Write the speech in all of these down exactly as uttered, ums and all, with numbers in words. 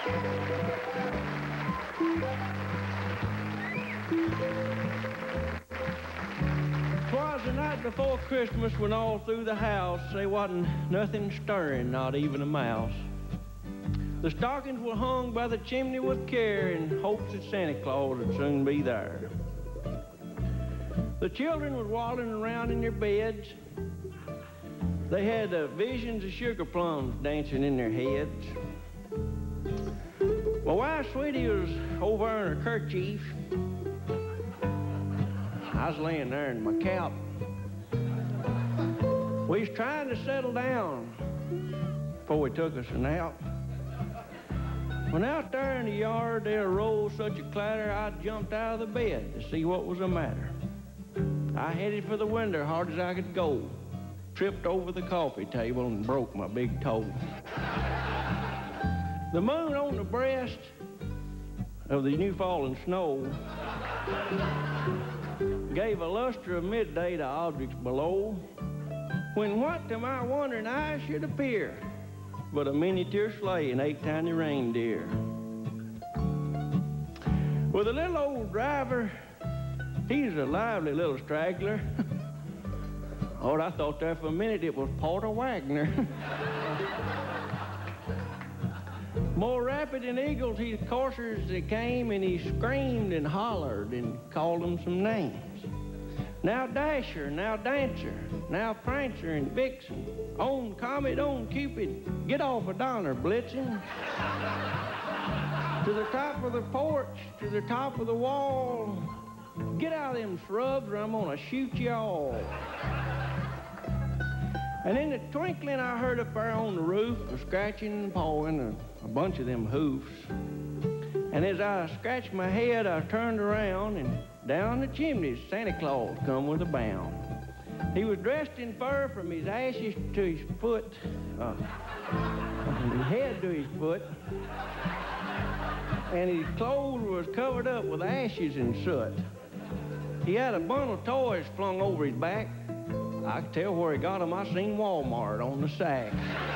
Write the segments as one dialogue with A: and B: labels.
A: 'Twas the night before Christmas when all through the house there wasn't nothing stirring, not even a mouse. The stockings were hung by the chimney with care in hopes that Santa Claus would soon be there. The children was waddling around in their beds. They had uh, visions of sugar plums dancing in their heads. My wife, Sweetie, was over in her kerchief. I was laying there in my couch. We was trying to settle down before we took us a nap. When out there in the yard there arose such a clatter, I jumped out of the bed to see what was the matter. I headed for the window hard as I could go, tripped over the coffee table and broke my big toe. The moon on the breast of the new fallen snow gave a luster of midday to objects below, when what to my wondering eyes should appear but a miniature sleigh and eight tiny reindeer. With a little old driver, he's a lively little straggler. Oh, I thought there for a minute it was Porter Wagner. More rapid than eagles, his coursers they came, and he screamed and hollered and called them some names. Now Dasher, now Dancer, now Prancer and Vixen, on Comet, on Cupid, get off a Donner, Blitzen. To the top of the porch, to the top of the wall, get out of them shrubs or I'm gonna shoot you all. And in the twinkling I heard up there on the roof a scratching and pawing, a, a bunch of them hoofs. And as I scratched my head, I turned around, and down the chimney Santa Claus come with a bound. He was dressed in fur from his ashes to his foot, uh, from his head to his foot, and his clothes was covered up with ashes and soot. He had a bundle of toys flung over his back. I could tell where he got them. I seen Walmart on the sack.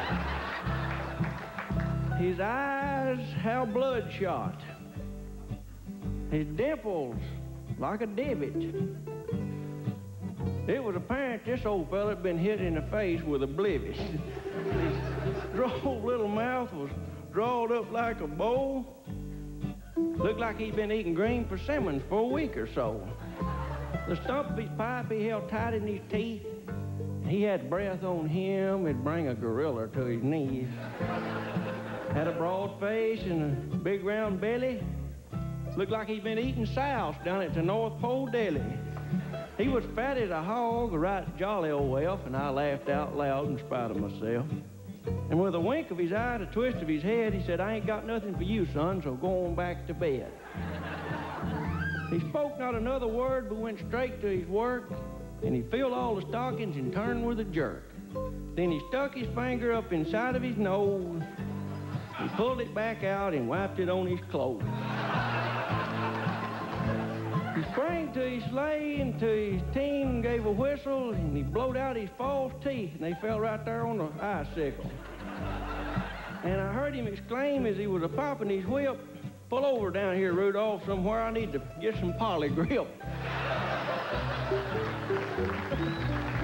A: His eyes, how bloodshot. His dimples, like a divot. It was apparent this old fella had been hit in the face with a blivet. His droll little mouth was drawed up like a bowl. Looked like he'd been eating green persimmons for a week or so. The stump of his pipe he held tight in his teeth. He had breath on him, it'd bring a gorilla to his knees. Had a broad face and a big round belly. Looked like he'd been eating souse down at the North Pole Deli. He was fat as a hog, a right jolly old elf, and I laughed out loud in spite of myself. And with a wink of his eye and a twist of his head, he said, I ain't got nothing for you, son, so go on back to bed. He spoke not another word, but went straight to his work, and he filled all the stockings and turned with a jerk. Then he stuck his finger up inside of his nose, he pulled it back out and wiped it on his clothes. He sprang to his sleigh and to his team gave a whistle, and he blowed out his false teeth, and they fell right there on the icicle. And I heard him exclaim as he was a-popping his whip, pull over down here, Rudolph, somewhere. I need to get some poly grip.